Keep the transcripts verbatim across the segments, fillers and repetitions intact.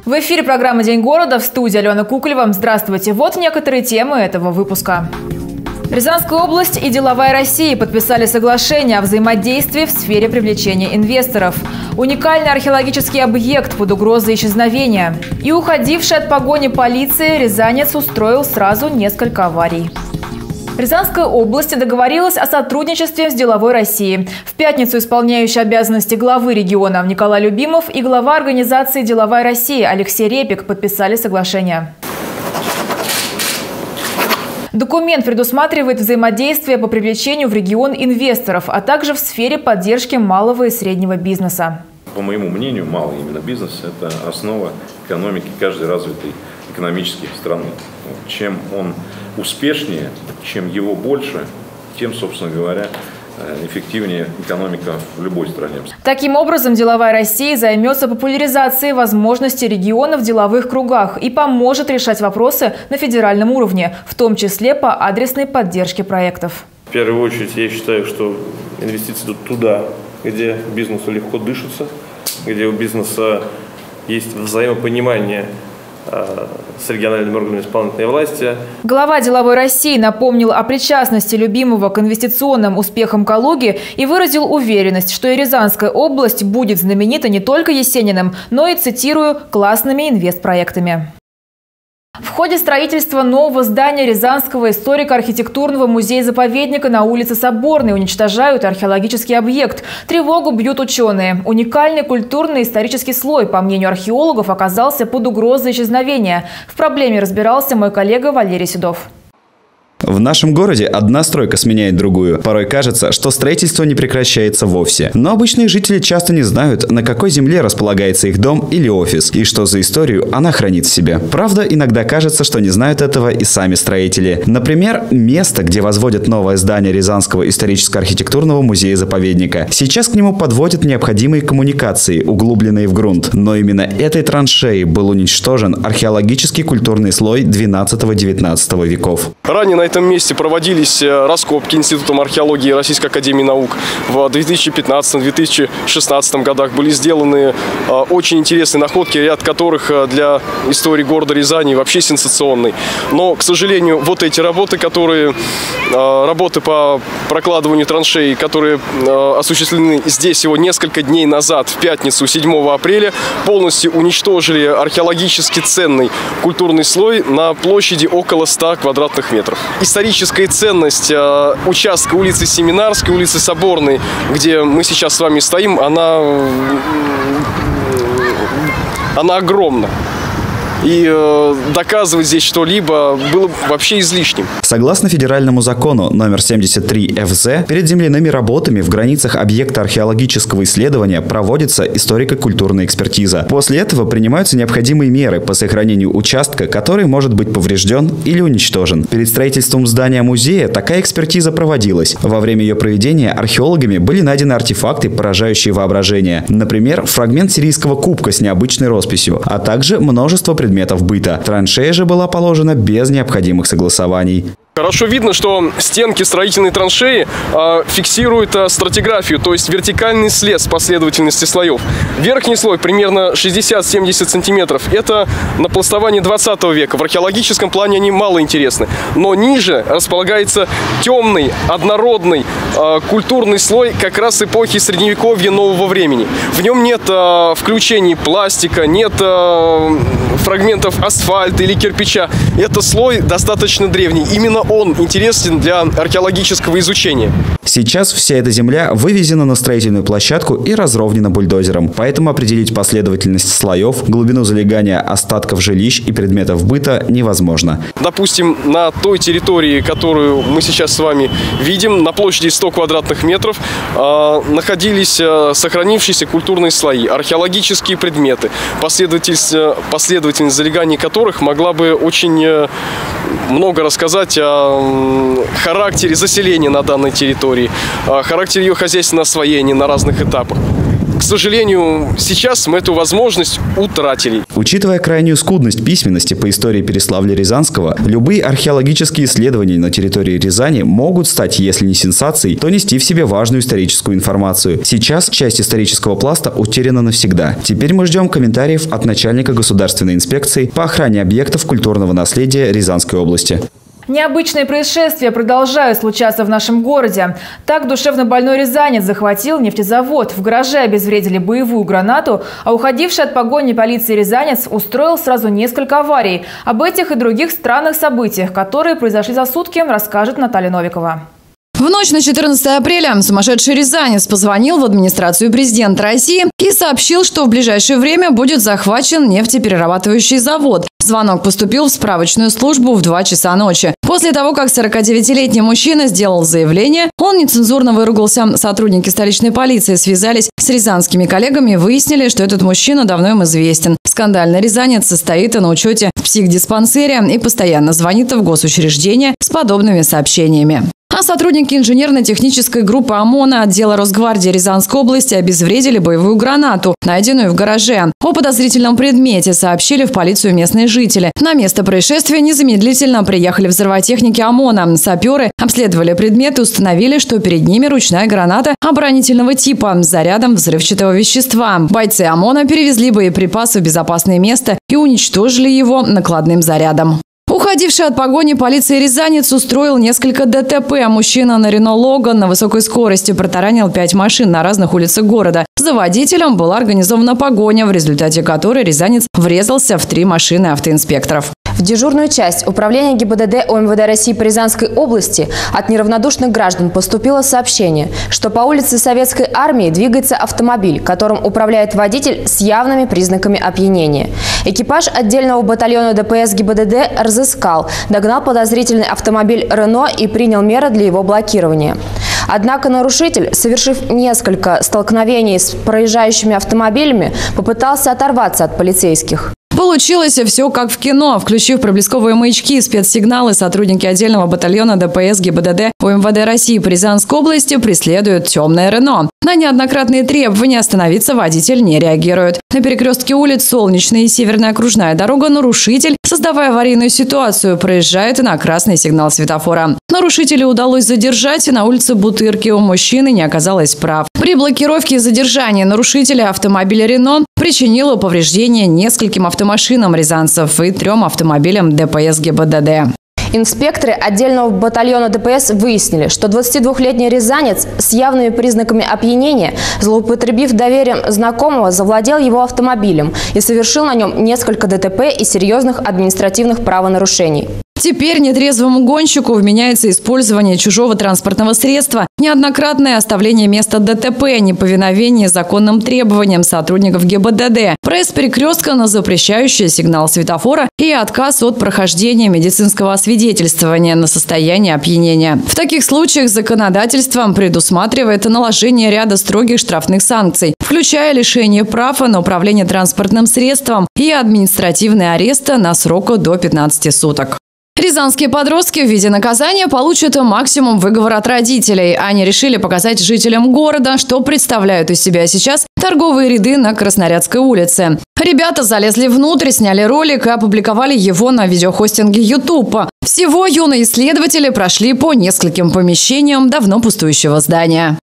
В эфире программа «День города», в студии Алена Куколева. Здравствуйте. Вот некоторые темы этого выпуска. Рязанская область и «Деловая Россия» подписали соглашение о взаимодействии в сфере привлечения инвесторов. Уникальный археологический объект под угрозой исчезновения. И уходивший от погони полиции рязанец устроил сразу несколько аварий. Рязанская область договорилась о сотрудничестве с «Деловой Россией». В пятницу исполняющий обязанности главы региона Николай Любимов и глава организации «Деловая Россия» Алексей Репик подписали соглашение. Документ предусматривает взаимодействие по привлечению в регион инвесторов, а также в сфере поддержки малого и среднего бизнеса. По моему мнению, малый именно бизнес – это основа экономики каждой развитой экономической страны. Чем он успешнее, чем его больше, тем, собственно говоря, эффективнее экономика в любой стране. Таким образом, «Деловая Россия» займется популяризацией возможностей региона в деловых кругах и поможет решать вопросы на федеральном уровне, в том числе по адресной поддержке проектов. В первую очередь, я считаю, что инвестиции идут туда, где бизнесу легко дышится, где у бизнеса есть взаимопонимание с региональными органами исполнительной власти. Глава «Деловой России» напомнил о причастности Любимова к инвестиционным успехам Калуги и выразил уверенность, что и Рязанская область будет знаменита не только Есениным, но и, цитирую, классными инвестпроектами. В ходе строительства нового здания Рязанского историко-архитектурного музея-заповедника на улице Соборной уничтожают археологический объект. Тревогу бьют ученые. Уникальный культурно-исторический слой, по мнению археологов, оказался под угрозой исчезновения. В проблеме разбирался мой коллега Валерий Седов. В нашем городе одна стройка сменяет другую. Порой кажется, что строительство не прекращается вовсе. Но обычные жители часто не знают, на какой земле располагается их дом или офис, и что за историю она хранит в себе. Правда, иногда кажется, что не знают этого и сами строители. Например, место, где возводят новое здание Рязанского историческо-архитектурного музея-заповедника. Сейчас к нему подводят необходимые коммуникации, углубленные в грунт. Но именно этой траншеей был уничтожен археологический культурный слой двенадцатого-девятнадцатого веков. Ранее на В этом месте проводились раскопки Институтом археологии Российской академии наук. В две тысячи пятнадцатом — две тысячи шестнадцатом годах были сделаны очень интересные находки, ряд которых для истории города Рязани вообще сенсационный. Но, к сожалению, вот эти работы, которые, работы по прокладыванию траншеи, которые осуществлены здесь всего несколько дней назад, в пятницу, седьмого апреля, полностью уничтожили археологически ценный культурный слой на площади около ста квадратных метров. Историческая ценность э, участка улицы Семинарской, улицы Соборной, где мы сейчас с вами стоим, она, она огромна. И э, доказывать здесь что-либо было вообще излишним. Согласно федеральному закону номер семьдесят три эф зэ, перед земляными работами в границах объекта археологического исследования проводится историко-культурная экспертиза. После этого принимаются необходимые меры по сохранению участка, который может быть поврежден или уничтожен. Перед строительством здания музея такая экспертиза проводилась. Во время ее проведения археологами были найдены артефакты, поражающие воображение. Например, фрагмент сирийского кубка с необычной росписью, а также множество предметов быта. Траншея же была положена без необходимых согласований. Хорошо видно, что стенки строительной траншеи э, фиксируют э, стратиграфию, то есть вертикальный след с последовательности слоев. Верхний слой примерно шестьдесят-семьдесят сантиметров. Это напластование двадцатого века. В археологическом плане они мало интересны. Но ниже располагается темный, однородный э, культурный слой как раз эпохи Средневековья нового времени. В нем нет э, включений пластика, нет э, фрагментов асфальта или кирпича. Это слой достаточно древний. Именно он интересен для археологического изучения. Сейчас вся эта земля вывезена на строительную площадку и разровнена бульдозером. Поэтому определить последовательность слоев, глубину залегания остатков жилищ и предметов быта невозможно. Допустим, на той территории, которую мы сейчас с вами видим, на площади сто квадратных метров, э, находились э, сохранившиеся культурные слои, археологические предметы, последовательность, последовательность залеганий которых могла бы очень э, много рассказать о характере заселения на данной территории, характере ее хозяйственного освоения на разных этапах. К сожалению, сейчас мы эту возможность утратили. Учитывая крайнюю скудность письменности по истории Переславля-Рязанского, любые археологические исследования на территории Рязани могут стать, если не сенсацией, то нести в себе важную историческую информацию. Сейчас часть исторического пласта утеряна навсегда. Теперь мы ждем комментариев от начальника государственной инспекции по охране объектов культурного наследия Рязанской области. Необычные происшествия продолжают случаться в нашем городе. Так душевно больной рязанец захватил нефтезавод. В гараже обезвредили боевую гранату, а уходивший от погони полиции рязанец устроил сразу несколько аварий. Об этих и других странных событиях, которые произошли за сутки, расскажет Наталья Новикова. В ночь на четырнадцатое апреля сумасшедший рязанец позвонил в администрацию президента России и сообщил, что в ближайшее время будет захвачен нефтеперерабатывающий завод. Звонок поступил в справочную службу в два часа ночи. После того, как сорокадевятилетний мужчина сделал заявление, он нецензурно выругался. Сотрудники столичной полиции связались с рязанскими коллегами и выяснили, что этот мужчина давно им известен. Скандальный рязанец состоит на учете в психдиспансере и постоянно звонит в госучреждения с подобными сообщениями. А сотрудники инженерно-технической группы ОМОНа отдела Росгвардии Рязанской области обезвредили боевую гранату, найденную в гараже. О подозрительном предмете сообщили в полицию местные жители. На место происшествия незамедлительно приехали взрывотехники ОМОНа. Саперы обследовали предмет и установили, что перед ними ручная граната оборонительного типа с зарядом взрывчатого вещества. Бойцы ОМОНа перевезли боеприпасы в безопасное место и уничтожили его накладным зарядом. Уходивший от погони полиции рязанец устроил несколько ДТП. Мужчина на Рено Логан на высокой скорости протаранил пять машин на разных улицах города. За водителем была организована погоня, в результате которой рязанец врезался в три машины автоинспекторов. В дежурную часть управления ГИБДД ОМВД России по Рязанской области от неравнодушных граждан поступило сообщение, что по улице Советской Армии двигается автомобиль, которым управляет водитель с явными признаками опьянения. Экипаж отдельного батальона ДПС ГИБДД разыскал, догнал подозрительный автомобиль «Рено» и принял меры для его блокирования. Однако нарушитель, совершив несколько столкновений с проезжающими автомобилями, попытался оторваться от полицейских. Получилось все как в кино. Включив проблесковые маячки и спецсигналы, сотрудники отдельного батальона ДПС ГИБДД ОМВД России по Рязанской области преследуют темное Рено. На неоднократные требования остановиться водитель не реагирует. На перекрестке улиц Солнечная и Северная окружная дорога нарушитель, создавая аварийную ситуацию, проезжает на красный сигнал светофора. Нарушителя удалось задержать, и на улице Бутырки у мужчины не оказалось прав. При блокировке и задержании нарушителя автомобиля «Рено» причинило повреждения нескольким автомашинам рязанцев и трем автомобилям ДПС ГИБДД. Инспекторы отдельного батальона ДПС выяснили, что двадцатидвухлетний рязанец с явными признаками опьянения, злоупотребив доверием знакомого, завладел его автомобилем и совершил на нем несколько ДТП и серьезных административных правонарушений. Теперь нетрезвому гонщику вменяется использование чужого транспортного средства, неоднократное оставление места ДТП, неповиновение законным требованиям сотрудников ГИБДД, проезд перекрестка на запрещающий сигнал светофора и отказ от прохождения медицинского освидетельствования на состояние опьянения. В таких случаях законодательством предусматривает наложение ряда строгих штрафных санкций, включая лишение прав на управление транспортным средством и административный арест на срок до пятнадцати суток. Рязанские подростки в виде наказания получат максимум выговора от родителей. Они решили показать жителям города, что представляют из себя сейчас торговые ряды на Краснорядской улице. Ребята залезли внутрь, сняли ролик и опубликовали его на видеохостинге YouTube. Всего юные исследователи прошли по нескольким помещениям давно пустующего здания.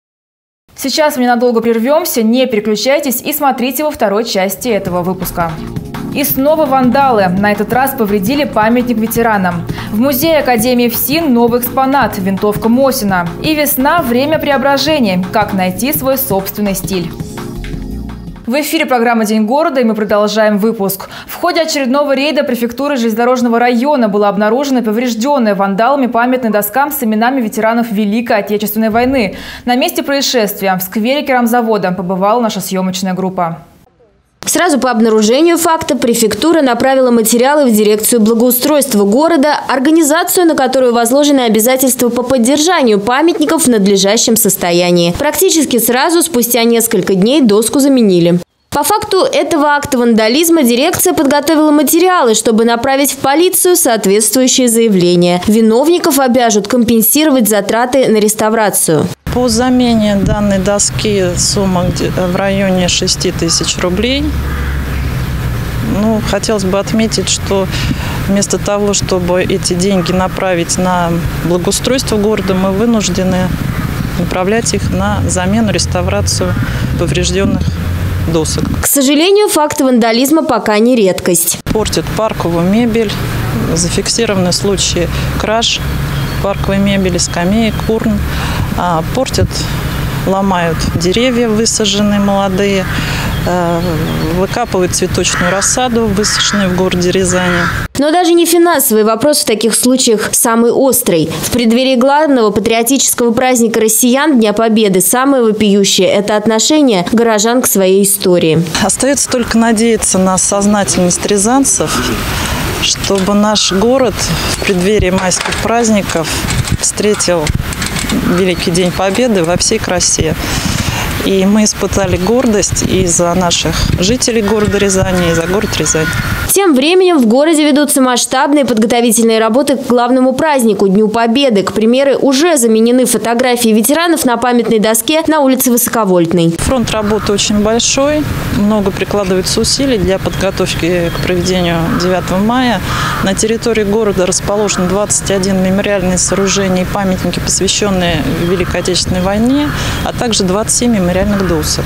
Сейчас мы ненадолго прервемся, не переключайтесь и смотрите во второй части этого выпуска. И снова вандалы. На этот раз повредили памятник ветеранам. В музее Академии ФСИН новый экспонат – винтовка Мосина. И весна – время преображений. Как найти свой собственный стиль. В эфире программа «День города», и мы продолжаем выпуск. В ходе очередного рейда префектуры железнодорожного района была обнаружена поврежденная вандалами памятная доска с именами ветеранов Великой Отечественной войны. На месте происшествия в сквере керамзавода побывала наша съемочная группа. Сразу по обнаружению факта префектура направила материалы в дирекцию благоустройства города, организацию, на которую возложены обязательства по поддержанию памятников в надлежащем состоянии. Практически сразу, спустя несколько дней, доску заменили. По факту этого акта вандализма дирекция подготовила материалы, чтобы направить в полицию соответствующие заявления. Виновников обяжут компенсировать затраты на реставрацию. По замене данной доски сумма в районе шести тысяч рублей. Ну, хотелось бы отметить, что вместо того, чтобы эти деньги направить на благоустройство города, мы вынуждены направлять их на замену, реставрацию поврежденных досок. К сожалению, факты вандализма пока не редкость. Портят парковую мебель, зафиксированы случаи краж парковой мебели, скамеек, урн. А, портят, ломают деревья высаженные молодые, выкапывают цветочную рассаду, высаженную в городе Рязани. Но даже не финансовый вопрос в таких случаях самый острый. В преддверии главного патриотического праздника россиян, Дня Победы, самое вопиющее – это отношение горожан к своей истории. Остается только надеяться на сознательность рязанцев, чтобы наш город в преддверии майских праздников встретил Великий День Победы во всей красе. И мы испытали гордость и за наших жителей города Рязани, и за город Рязань. Тем временем в городе ведутся масштабные подготовительные работы к главному празднику – Дню Победы. К примеру, уже заменены фотографии ветеранов на памятной доске на улице Высоковольтной. Фронт работы очень большой, много прикладывается усилий для подготовки к проведению девятого мая. На территории города расположено двадцать один мемориальные сооружения и памятники, посвященные Великой Отечественной войне, а также двадцать семь мемориальных досок.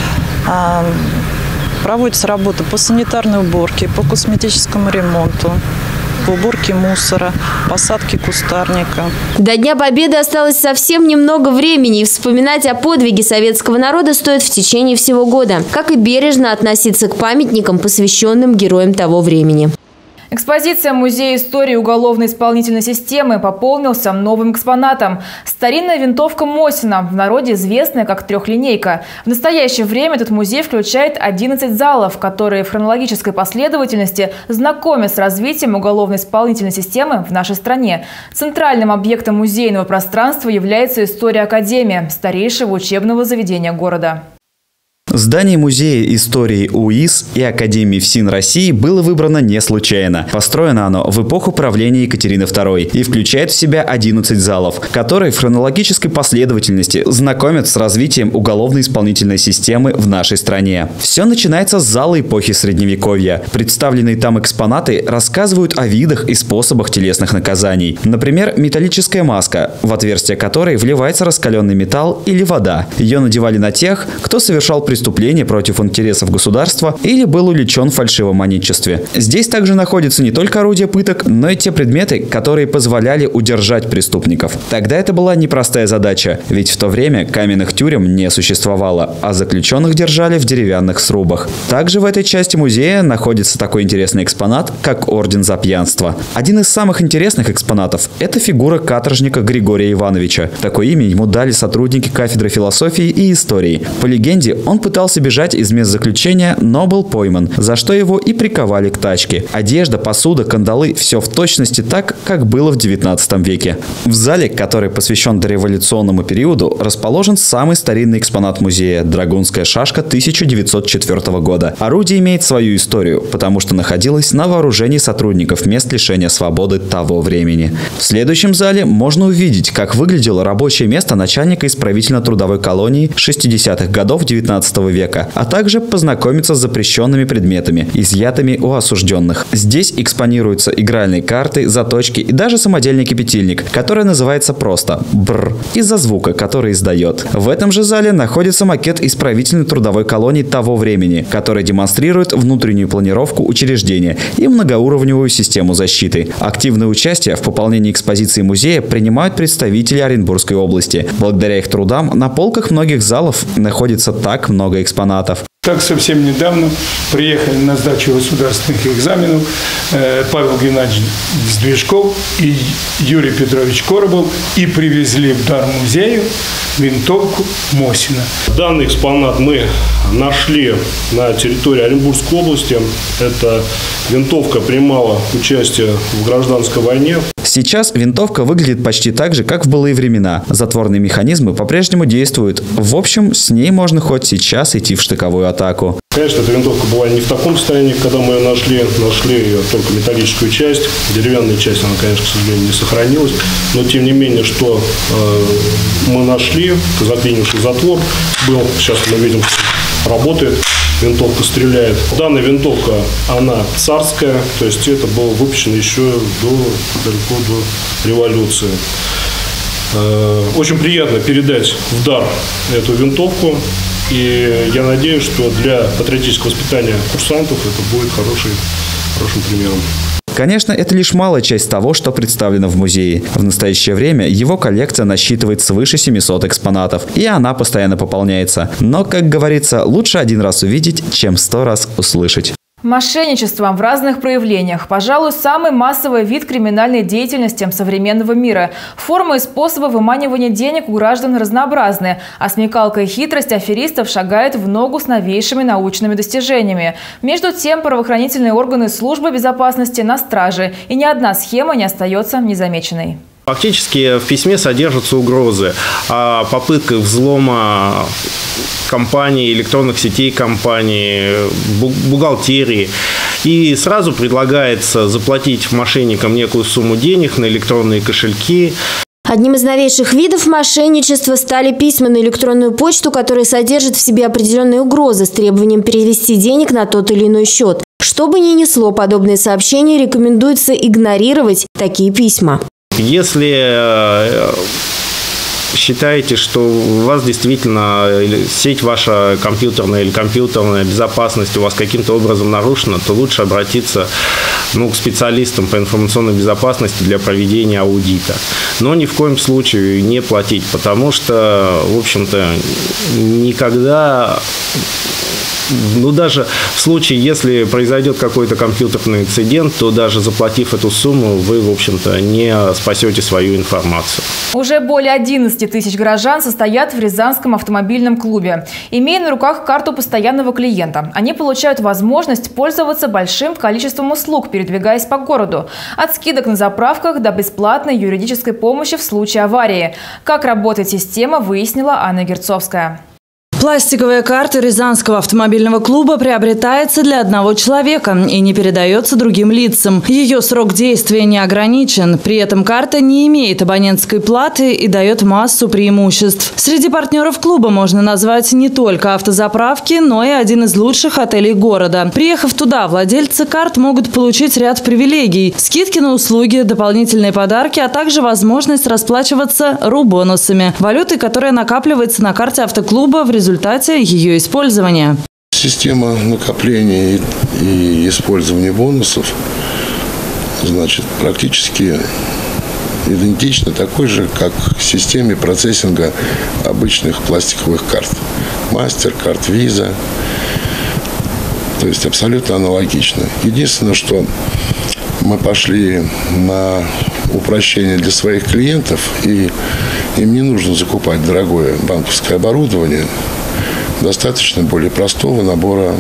Проводится работа по санитарной уборке, по косметическому ремонту, по уборке мусора, посадке кустарника. До Дня Победы осталось совсем немного времени, и вспоминать о подвиге советского народа стоит в течение всего года, как и бережно относиться к памятникам, посвященным героям того времени. Экспозиция Музея истории уголовной исполнительной системы пополнился новым экспонатом. Старинная винтовка Мосина, в народе известная как трехлинейка. В настоящее время этот музей включает одиннадцать залов, которые в хронологической последовательности знакомят с развитием уголовной исполнительной системы в нашей стране. Центральным объектом музейного пространства является история Академии, старейшего учебного заведения города. Здание Музея истории УИС и Академии ФСИН России было выбрано не случайно. Построено оно в эпоху правления Екатерины второй и включает в себя одиннадцать залов, которые в хронологической последовательности знакомят с развитием уголовно-исполнительной системы в нашей стране. Все начинается с зала эпохи Средневековья. Представленные там экспонаты рассказывают о видах и способах телесных наказаний. Например, металлическая маска, в отверстие которой вливается раскаленный металл или вода. Ее надевали на тех, кто совершал преступление преступление против интересов государства или был увлечен в фальшивомонетчестве. Здесь также находятся не только орудия пыток, но и те предметы, которые позволяли удержать преступников. Тогда это была непростая задача, ведь в то время каменных тюрем не существовало, а заключенных держали в деревянных срубах. Также в этой части музея находится такой интересный экспонат, как орден за пьянство. Один из самых интересных экспонатов – это фигура каторжника Григория Ивановича. Такое имя ему дали сотрудники кафедры философии и истории. По легенде, он пытался бежать из мест заключения, но был пойман, за что его и приковали к тачке. Одежда, посуда, кандалы – все в точности так, как было в девятнадцатом веке. В зале, который посвящен дореволюционному периоду, расположен самый старинный экспонат музея – драгунская шашка тысяча девятьсот четвёртого года. Орудие имеет свою историю, потому что находилось на вооружении сотрудников мест лишения свободы того времени. В следующем зале можно увидеть, как выглядело рабочее место начальника исправительно-трудовой колонии шестидесятых годов девятнадцатого века, а также познакомиться с запрещенными предметами, изъятыми у осужденных. Здесь экспонируются игральные карты, заточки и даже самодельный кипятильник, который называется просто «бррр» из-за звука, который издает. В этом же зале находится макет исправительно-трудовой колонии того времени, который демонстрирует внутреннюю планировку учреждения и многоуровневую систему защиты. Активное участие в пополнении экспозиции музея принимают представители Оренбургской области. Благодаря их трудам на полках многих залов находится так много экспонатов. Так, совсем недавно приехали на сдачу государственных экзаменов Павел Геннадьевич Сдвижков и Юрий Петрович Коробов и привезли в дар музею винтовку Мосина. Данный экспонат мы нашли на территории Оренбургской области. Это винтовка принимала участие в гражданской войне. Сейчас винтовка выглядит почти так же, как в былые времена. Затворные механизмы по-прежнему действуют. В общем, с ней можно хоть сейчас идти в штыковую атаку. атаку. Конечно, эта винтовка была не в таком состоянии, когда мы ее нашли. Нашли ее только металлическую часть. Деревянная часть, она, конечно, к сожалению, не сохранилась. Но, тем не менее, что э, мы нашли, заклинивший затвор был. Сейчас мы видим, что работает. Винтовка стреляет. Данная винтовка, она царская. То есть это было выпущено еще до, далеко до революции. Э, очень приятно передать в дар эту винтовку. И я надеюсь, что для патриотического воспитания курсантов это будет хороший, хорошим примером. Конечно, это лишь малая часть того, что представлено в музее. В настоящее время его коллекция насчитывает свыше семисот экспонатов, и она постоянно пополняется. Но, как говорится, лучше один раз увидеть, чем сто раз услышать. Мошенничеством в разных проявлениях, пожалуй, самый массовый вид криминальной деятельности современного мира. Формы и способы выманивания денег у граждан разнообразны, а смекалка и хитрость аферистов шагает в ногу с новейшими научными достижениями. Между тем, правоохранительные органы и службы безопасности на страже, и ни одна схема не остается незамеченной. Фактически в письме содержатся угрозы о попытках взлома компаний, электронных сетей компаний, бухгалтерии. И сразу предлагается заплатить мошенникам некую сумму денег на электронные кошельки. Одним из новейших видов мошенничества стали письма на электронную почту, которые содержат в себе определенные угрозы с требованием перевести денег на тот или иной счет. Что бы ни несло подобные сообщения, рекомендуется игнорировать такие письма. Если считаете, что у вас действительно сеть ваша компьютерная или компьютерная безопасность у вас каким-то образом нарушена, то лучше обратиться ну, к специалистам по информационной безопасности для проведения аудита. Но ни в коем случае не платить, потому что, в общем-то, никогда... Ну, даже в случае, если произойдет какой-то компьютерный инцидент, то даже заплатив эту сумму, вы, в общем-то, не спасете свою информацию. Уже более одиннадцати тысяч горожан состоят в Рязанском автомобильном клубе. Имея на руках карту постоянного клиента, они получают возможность пользоваться большим количеством услуг, передвигаясь по городу. От скидок на заправках до бесплатной юридической помощи в случае аварии. Как работает система, выяснила Анна Герцовская. Пластиковая карта Рязанского автомобильного клуба приобретается для одного человека и не передается другим лицам. Ее срок действия не ограничен. При этом карта не имеет абонентской платы и дает массу преимуществ. Среди партнеров клуба можно назвать не только автозаправки, но и один из лучших отелей города. Приехав туда, владельцы карт могут получить ряд привилегий. Скидки на услуги, дополнительные подарки, а также возможность расплачиваться ру-бонусами. Валютой, которая накапливается на карте автоклуба в результате В результате ее использования. Система накопления и использования бонусов, значит, практически идентична такой же, как в системе процессинга обычных пластиковых карт. Мастеркард, Виза. То есть абсолютно аналогично. Единственное, что мы пошли на упрощение для своих клиентов, и им не нужно закупать дорогое банковское оборудование. Достаточно более простого набора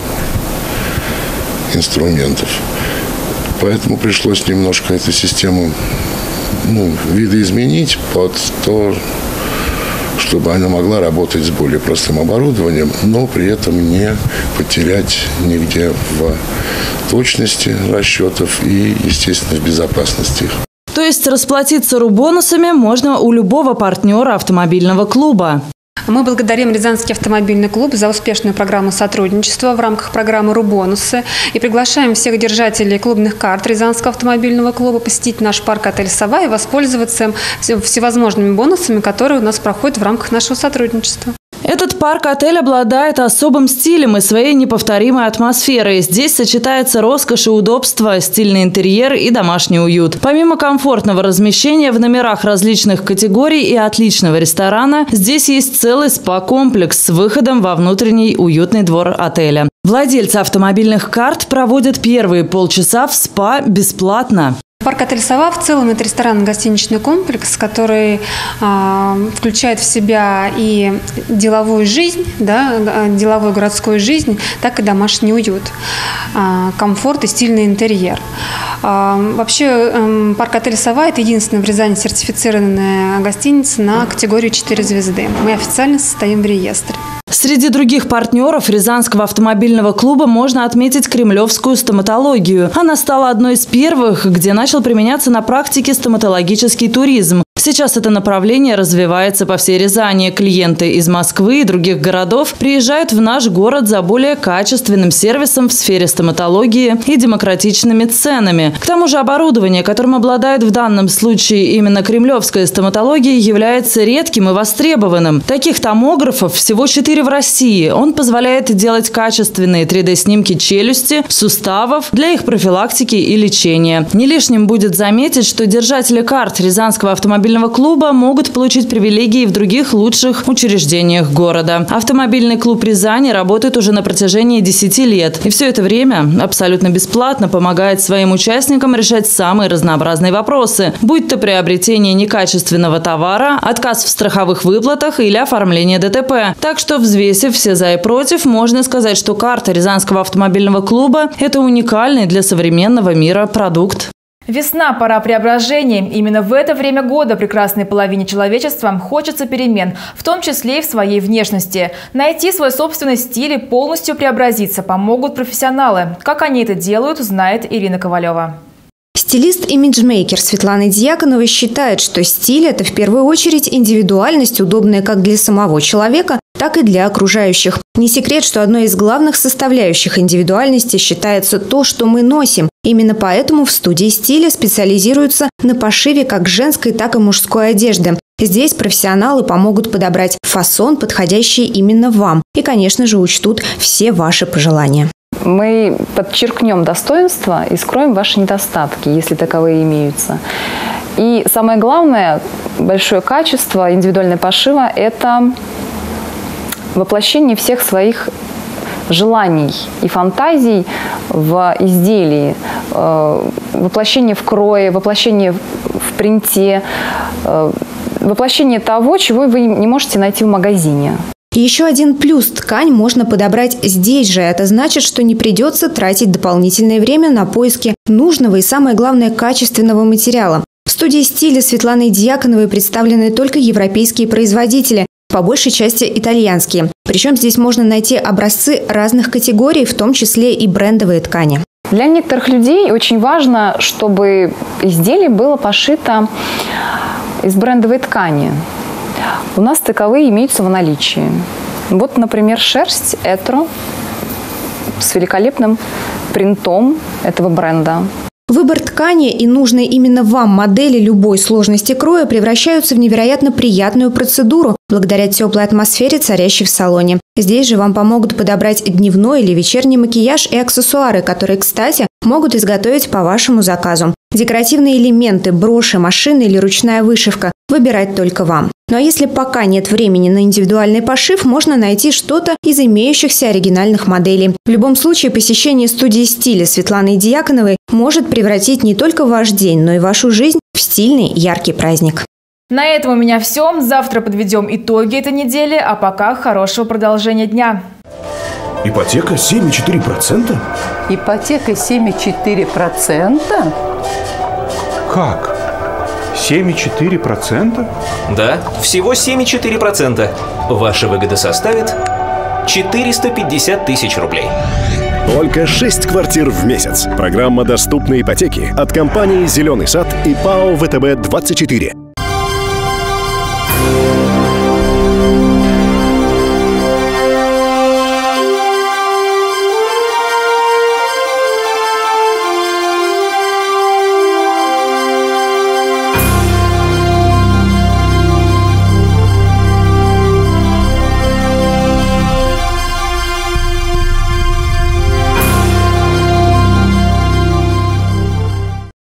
инструментов. Поэтому пришлось немножко эту систему ну, видоизменить под то, чтобы она могла работать с более простым оборудованием, но при этом не потерять нигде в точности расчетов и, естественно, в безопасности их. То есть расплатиться ру-бонусами можно у любого партнера автомобильного клуба. Мы благодарим Рязанский автомобильный клуб за успешную программу сотрудничества в рамках программы «Ру-бонусы» и приглашаем всех держателей клубных карт Рязанского автомобильного клуба посетить наш парк «Отель Сова» и воспользоваться всевозможными бонусами, которые у нас проходят в рамках нашего сотрудничества. Этот парк-отель обладает особым стилем и своей неповторимой атмосферой. Здесь сочетается роскошь и удобство, стильный интерьер и домашний уют. Помимо комфортного размещения в номерах различных категорий и отличного ресторана, здесь есть целый спа-комплекс с выходом во внутренний уютный двор отеля. Владельцы автомобильных карт проводят первые полчаса в спа бесплатно. Парк «Отель Сова» в целом это ресторанно-гостиничный комплекс, который э, включает в себя и деловую жизнь, да, деловую городскую жизнь, так и домашний уют, э, комфорт и стильный интерьер. Э, вообще э, парк «Отель Сова» – это единственная в Рязани сертифицированная гостиница на категорию четыре звезды. Мы официально состоим в реестре. Среди других партнеров Рязанского автомобильного клуба можно отметить кремлевскую стоматологию. Она стала одной из первых, где начал применяться на практике стоматологический туризм. Сейчас это направление развивается по всей Рязани. Клиенты из Москвы и других городов приезжают в наш город за более качественным сервисом в сфере стоматологии и демократичными ценами. К тому же оборудование, которым обладает в данном случае именно кремлевская стоматология, является редким и востребованным. Таких томографов всего четыре в России. Он позволяет делать качественные три дэ-снимки челюсти, суставов для их профилактики и лечения. Не лишним будет заметить, что держатели карт Рязанского автомобильного клуба могут получить привилегии в других лучших учреждениях города. Автомобильный клуб Рязани работает уже на протяжении десяти лет. И все это время абсолютно бесплатно помогает своим участникам решать самые разнообразные вопросы, будь то приобретение некачественного товара, отказ в страховых выплатах или оформление дэ тэ пэ. Так что, взвесив все за и против, можно сказать, что карта Рязанского автомобильного клуба – это уникальный для современного мира продукт. Весна – пора преображений. Именно в это время года прекрасной половине человечества хочется перемен, в том числе и в своей внешности. Найти свой собственный стиль и полностью преобразиться помогут профессионалы. Как они это делают, знает Ирина Ковалева. Стилист-имиджмейкер Светлана Дьяконова считает, что стиль – это в первую очередь индивидуальность, удобная как для самого человека, так и для окружающих. Не секрет, что одной из главных составляющих индивидуальности считается то, что мы носим. Именно поэтому в студии стиля специализируются на пошиве как женской, так и мужской одежды. Здесь профессионалы помогут подобрать фасон, подходящий именно вам. И, конечно же, учтут все ваши пожелания. Мы подчеркнем достоинства и скроем ваши недостатки, если таковые имеются. И самое главное, большое качество индивидуального пошива – это воплощение всех своих желаний и фантазий в изделии, воплощение в крое, воплощение в принте, воплощение того, чего вы не можете найти в магазине. Еще один плюс – ткань можно подобрать здесь же. Это значит, что не придется тратить дополнительное время на поиски нужного и, самое главное, качественного материала. В студии стиля Светланы Дьяконовой представлены только европейские производители, по большей части итальянские. Причем здесь можно найти образцы разных категорий, в том числе и брендовые ткани. Для некоторых людей очень важно, чтобы изделие было пошито из брендовой ткани. У нас таковые имеются в наличии. Вот, например, шерсть Этро с великолепным принтом этого бренда. Выбор ткани и нужной именно вам модели любой сложности кроя превращаются в невероятно приятную процедуру благодаря теплой атмосфере, царящей в салоне. Здесь же вам помогут подобрать дневной или вечерний макияж и аксессуары, которые, кстати, могут изготовить по вашему заказу. Декоративные элементы, броши, машины или ручная вышивка – выбирать только вам. Ну а если пока нет времени на индивидуальный пошив, можно найти что-то из имеющихся оригинальных моделей. В любом случае, посещение студии стиля Светланы Дьяконовой может превратить не только ваш день, но и вашу жизнь в стильный, яркий праздник. На этом у меня все. Завтра подведем итоги этой недели, а пока хорошего продолжения дня. Ипотека семь и четыре десятых процента? Ипотека семь и четыре десятых процента? Как? семь и четыре десятых процента? Да, всего семь и четыре десятых процента. Ваша выгода составит четыреста пятьдесят тысяч рублей. Только шесть квартир в месяц. Программа «Доступные ипотеки» от компании «Зеленый сад» и ПАО вэ тэ бэ двадцать четыре.